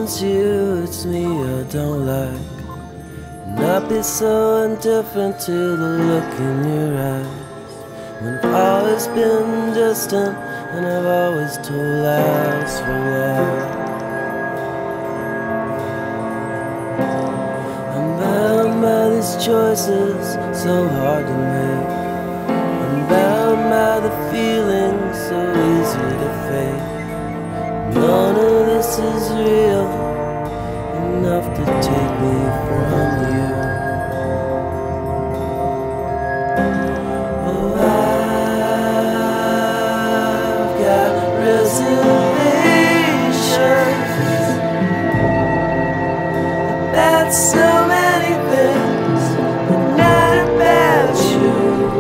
it's you, it's me I don't like. Not be so indifferent to the look in your eyes. When I've always been distant and I've always told lies for love. I'm bound by these choices so hard to make. I'm bound by the feelings so easy to fake. None of this is real enough to take me from you. Oh, I've got reservations about so many things, but not about you.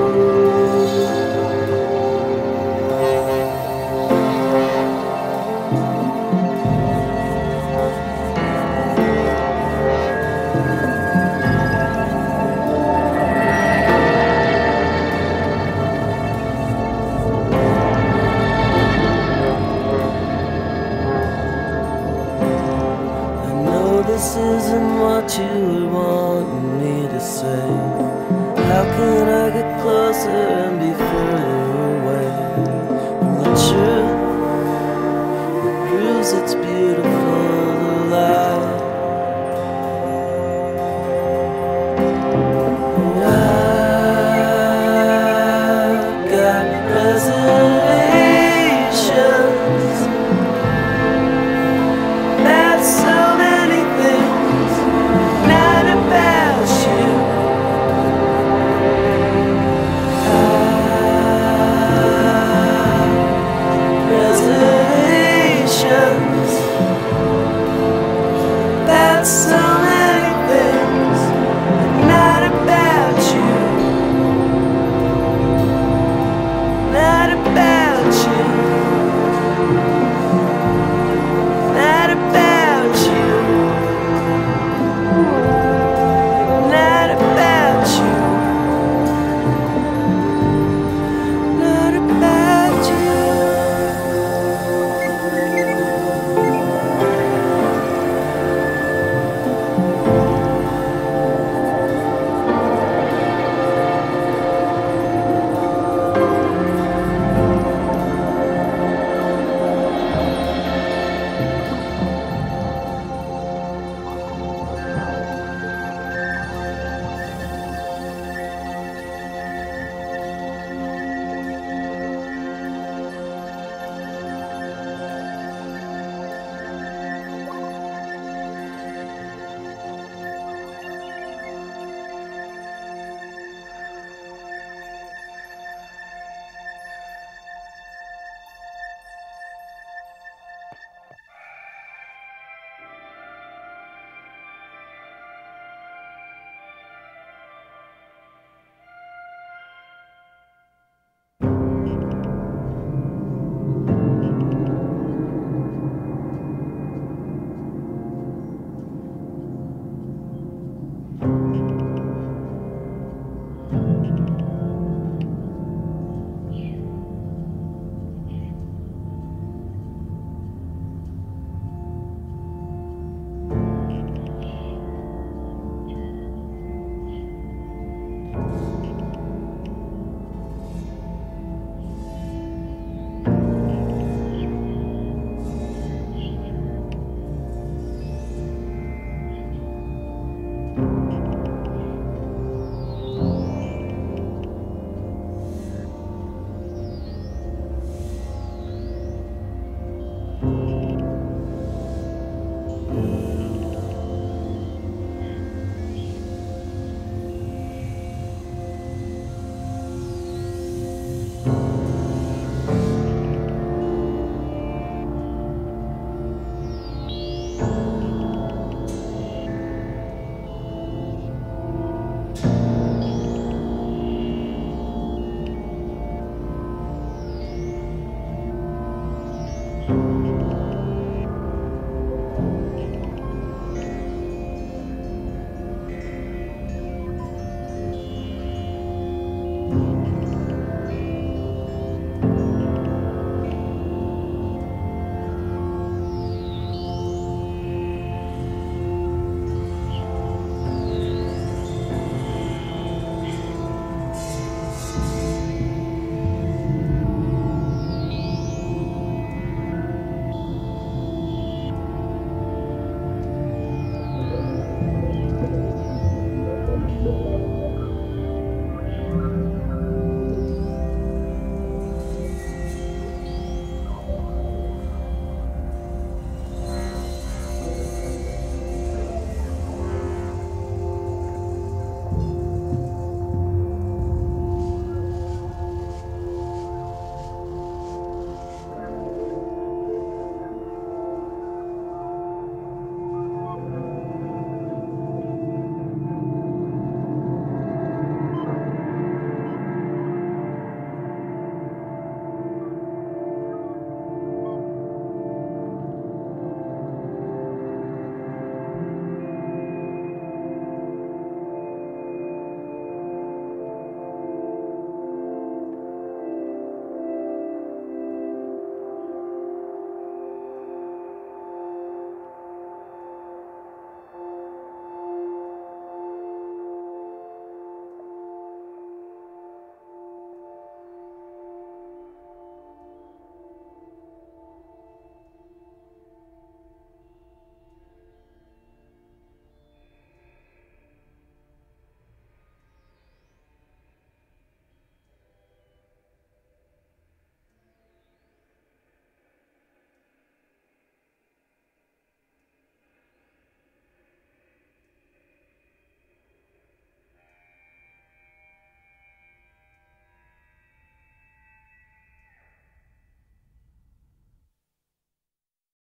This isn't what you were wanting me to say. How can I get closer and be further